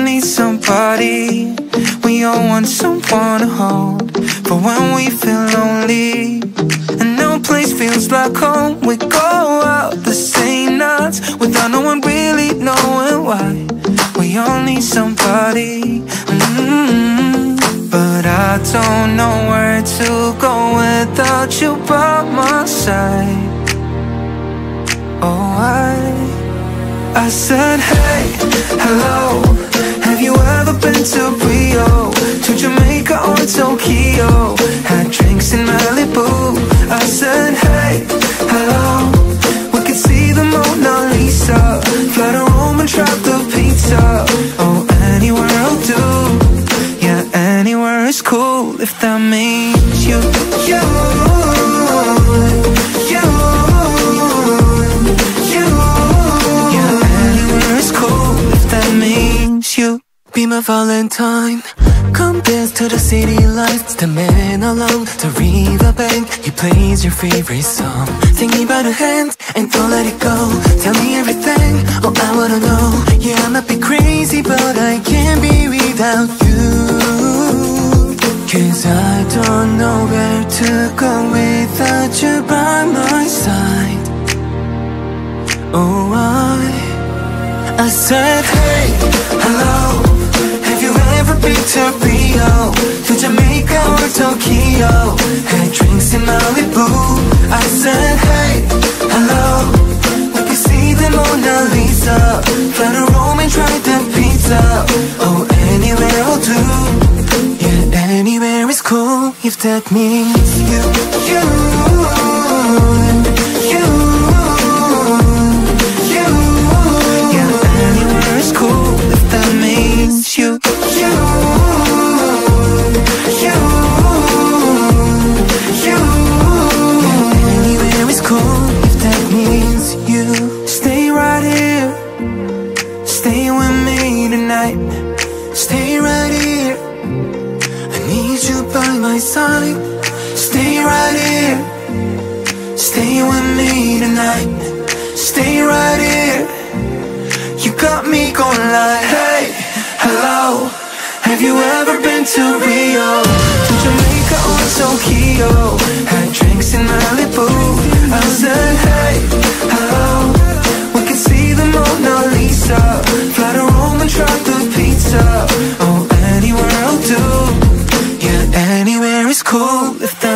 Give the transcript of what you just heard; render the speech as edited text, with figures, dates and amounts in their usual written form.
need somebody. We all want someone to hold for when we feel lonely and no place feels like home. We go out the same nights without no one really knowing why. We all need somebody. But I don't know where to go without you by my side. Oh, I said, hey, hello. Have you ever been to Rio, to Jamaica or Tokyo? Had drinks in Malibu. I said, hey, hello. We could see the Mona Lisa, fly to Rome and try the pizza. Oh, anywhere will do. Yeah, anywhere is cool if that means you. Be my Valentine. Come dance to the city lights. The man alone to riverbank. He plays your favorite song. Thinking about your hands and don't let it go. Tell me everything, oh I wanna know. Yeah, I might be crazy but I can't be without you. Cause I don't know where to go without you by my side. Oh, I said, hey, hello. Have you ever been to Rio, to Jamaica or Tokyo? Had drinks in Malibu. I said, hey, hello. We can see the Mona Lisa, fly to Rome and try the pizza. Oh, anywhere will do. Yeah, anywhere is cool if that means you. Cool if that means you. Yeah, anywhere is cool if that means you. Stay right here, stay with me tonight. Stay right here, I need you by my side. Stay right here, stay with me tonight. Stay right here. You got me going like, hey, hello. Have you ever been to Rio, to Jamaica or Tokyo? Had drinks in Malibu. I said, hey, hello. We can see the Mona Lisa, fly to Rome and try the pizza. Oh, anywhere will do. Yeah, anywhere is cool if that